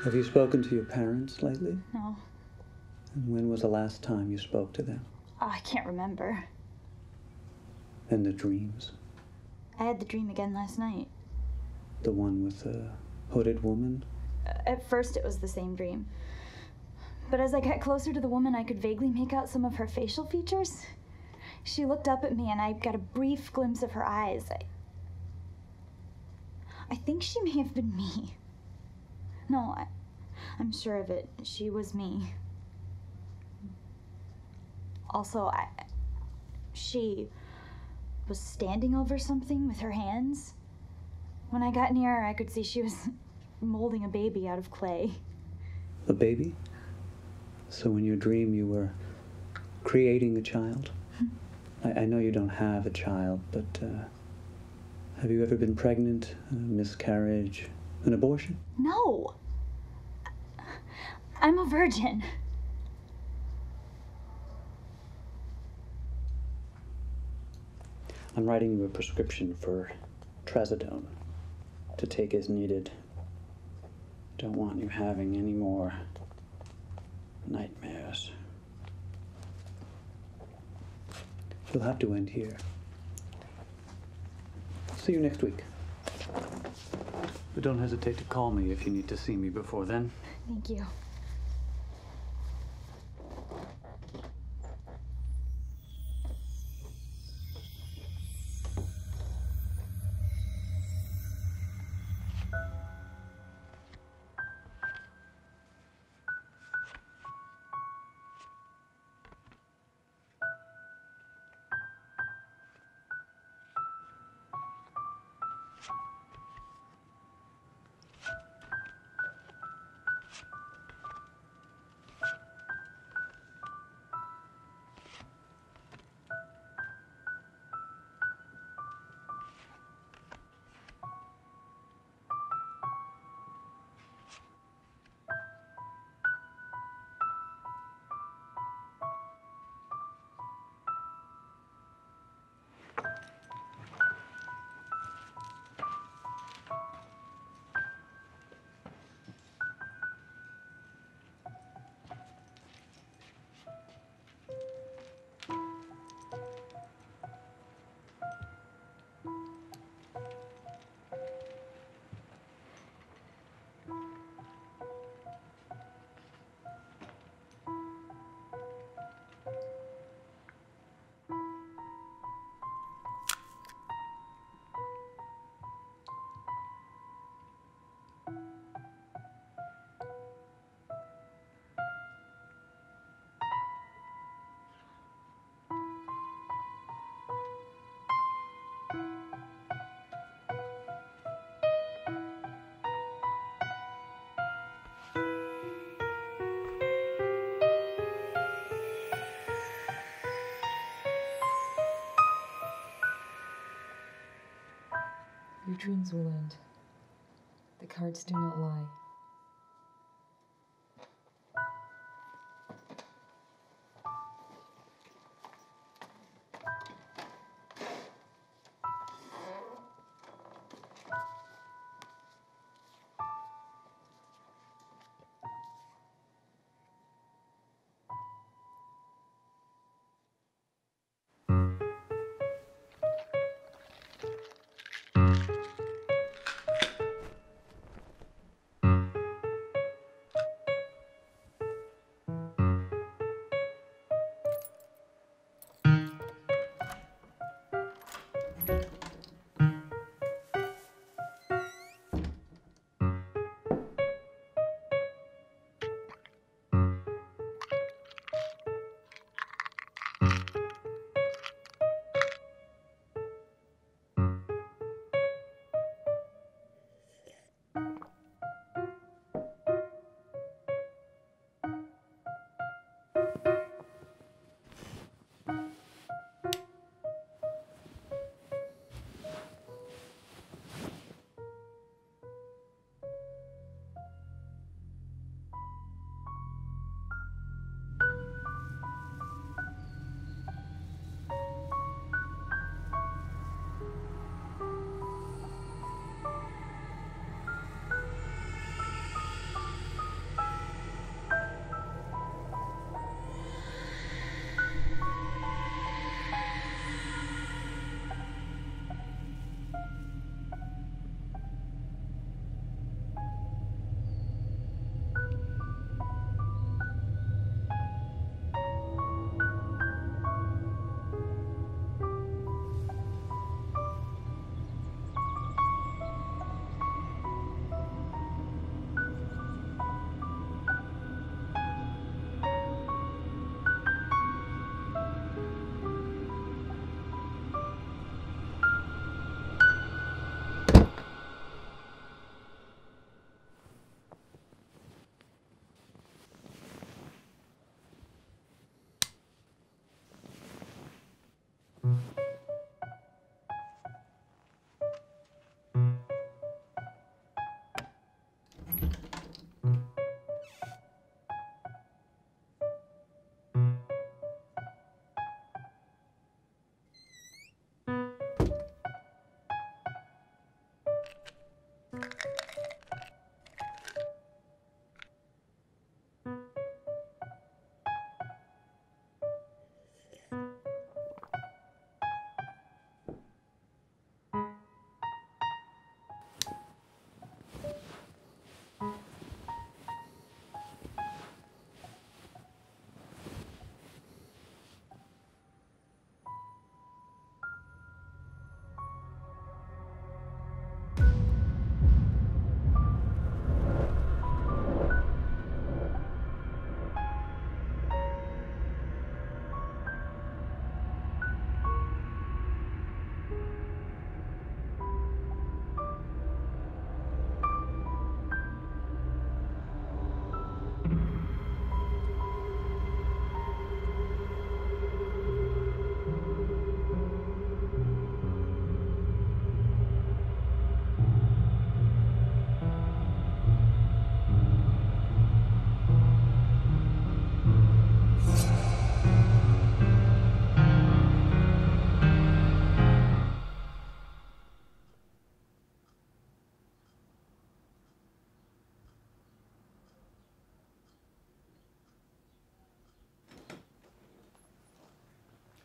Have you spoken to your parents lately? No. And when was the last time you spoke to them? Oh, I can't remember. And the dreams? I had the dream again last night. The one with the hooded woman? At first it was the same dream. But as I got closer to the woman, I could vaguely make out some of her facial features. She looked up at me and I got a brief glimpse of her eyes. I think she may have been me. No, I'm sure of it. She was me. Also, she was standing over something with her hands. When I got near her, I could see she was molding a baby out of clay. A baby? So in your dream you were creating a child? I know you don't have a child, but have you ever been pregnant, a miscarriage, an abortion? No! I'm a virgin. I'm writing you a prescription for trazodone to take as needed. Don't want you having any more nightmares. You'll have to end here. See you next week. But don't hesitate to call me if you need to see me before then. Thank you. Your dreams will end. The cards do not lie.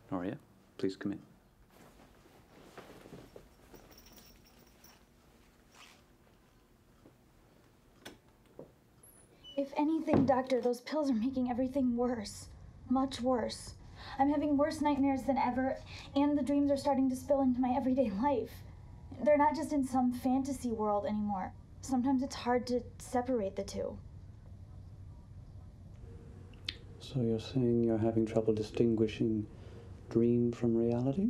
Norea, please come in. If anything, Doctor, those pills are making everything worse. Much worse. I'm having worse nightmares than ever, and the dreams are starting to spill into my everyday life. They're not just in some fantasy world anymore. Sometimes it's hard to separate the two. So you're saying you're having trouble distinguishing dream from reality?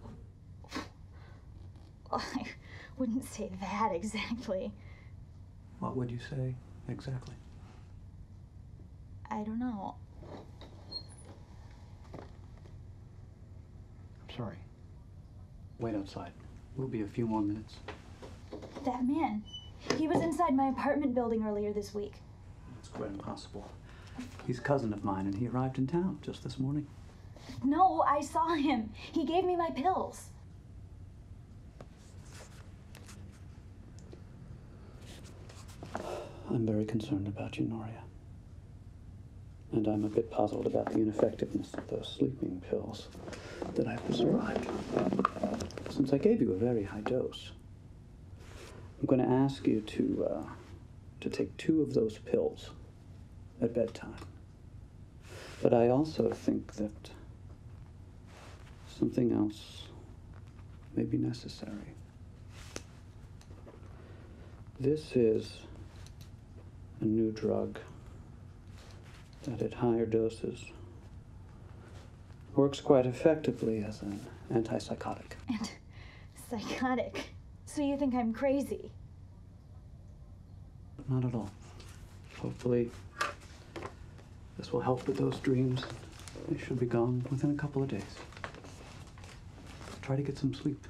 Well, I wouldn't say that exactly. What would you say exactly? I don't know. I'm sorry. Wait outside. We'll be a few more minutes. That man, he was inside my apartment building earlier this week. It's quite impossible. He's a cousin of mine, and he arrived in town just this morning. No, I saw him. He gave me my pills. I'm very concerned about you, Norea. And I'm a bit puzzled about the ineffectiveness of those sleeping pills that I've prescribed. Since I gave you a very high dose, I'm going to ask you to take 2 of those pills at bedtime. But I also think that something else may be necessary. This is a new drug that at higher doses works quite effectively as an antipsychotic. Psychotic? So you think I'm crazy? Not at all. Hopefully, this will help with those dreams. They should be gone within a couple of days. Try to get some sleep.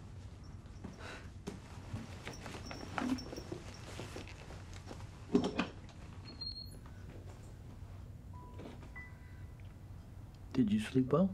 Did you sleep well?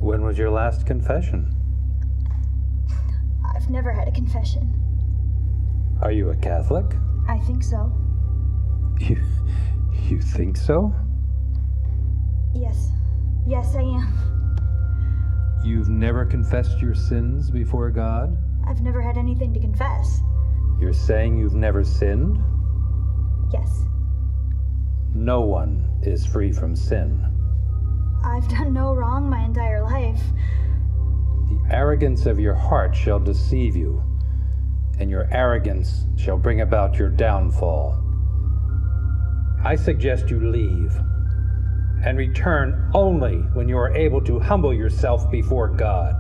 When was your last confession? I've never had a confession. Are you a Catholic? I think so. You think so? Yes. Yes, I am. You've never confessed your sins before God? I've never had anything to confess. You're saying you've never sinned? Yes. No one is free from sin. I've done no wrong my entire life. The arrogance of your heart shall deceive you, and your arrogance shall bring about your downfall. I suggest you leave, and return only when you are able to humble yourself before God.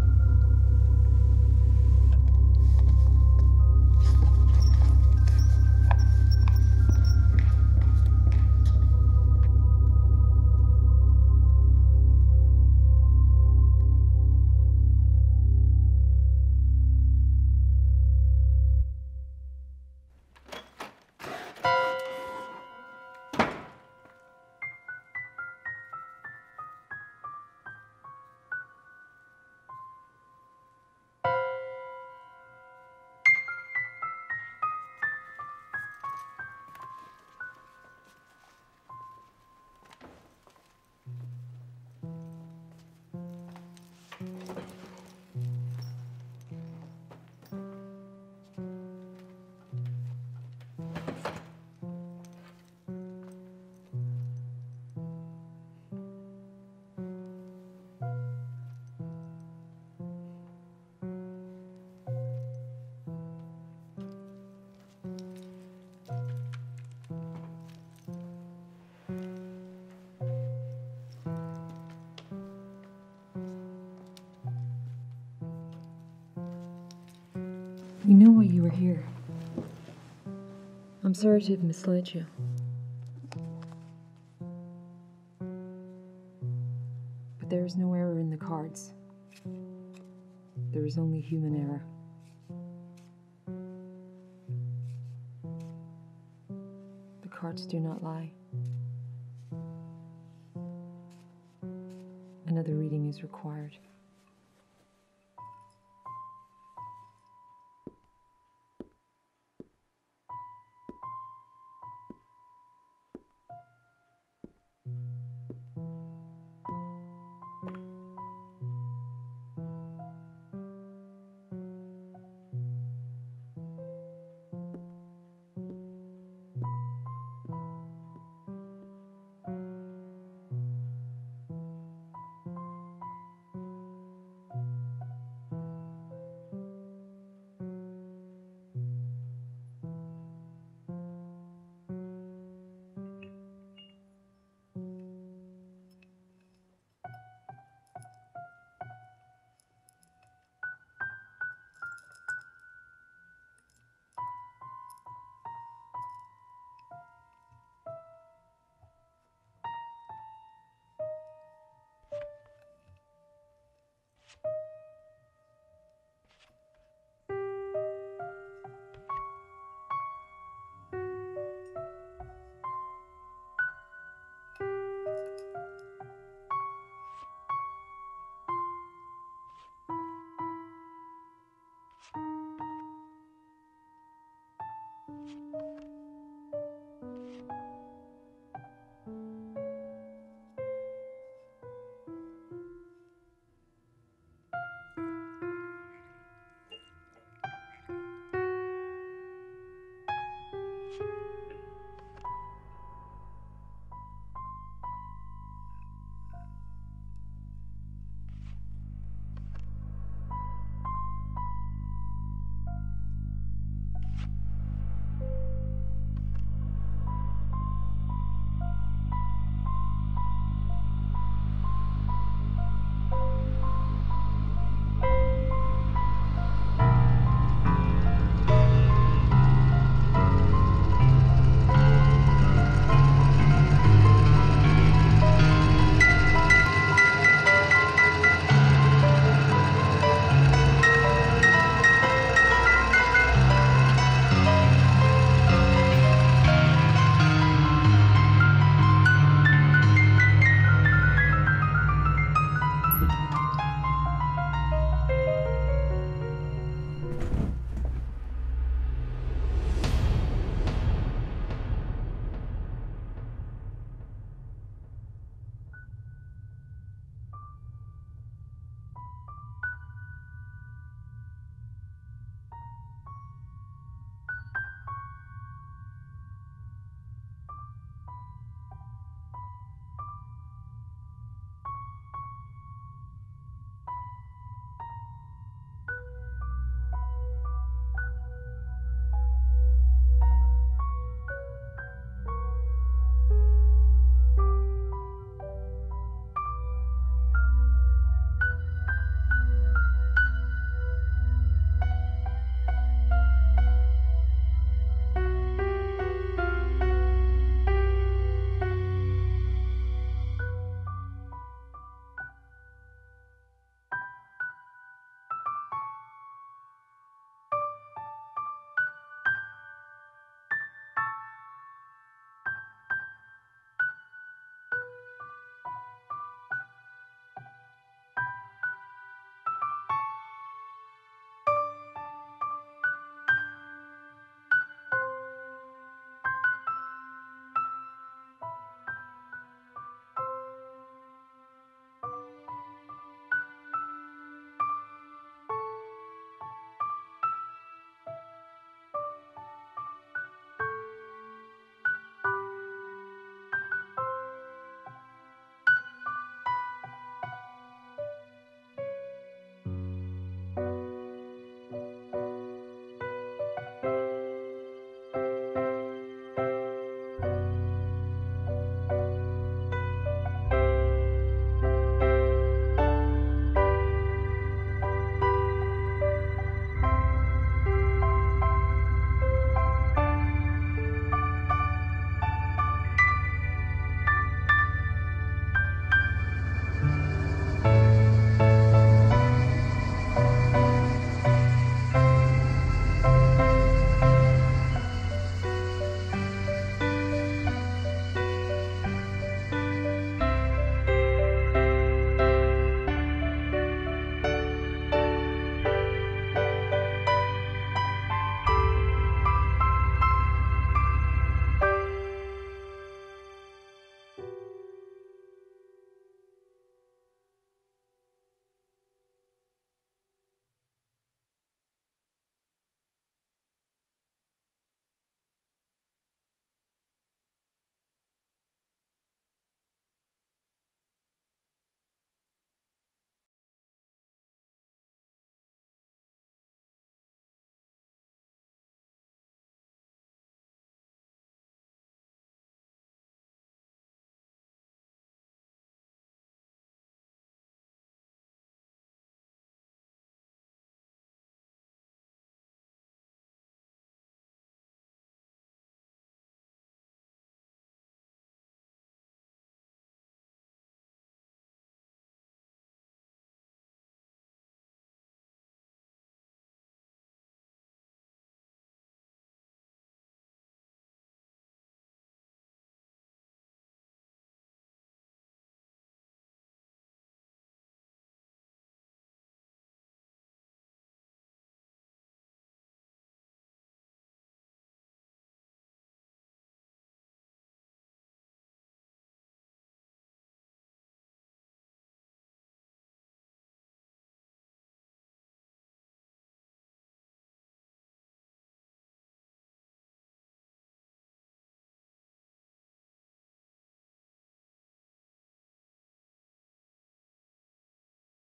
We knew why you were here. I'm sorry to have misled you. But there is no error in the cards. There is only human error. The cards do not lie. Another reading is required.